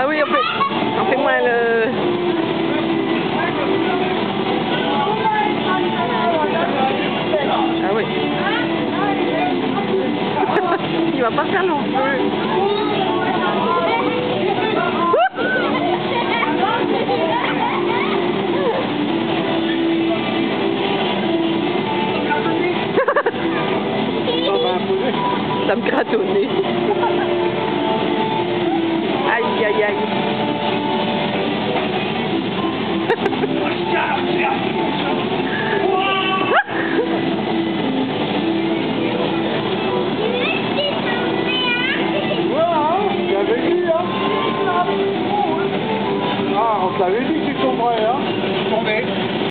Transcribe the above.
oui, on fait moins le... Ah oui. Il va pas faire long feu. Ça me gratonnait. Aïe, aïe, aïe. Ah, on t'avait dit que tu tomberais, hein?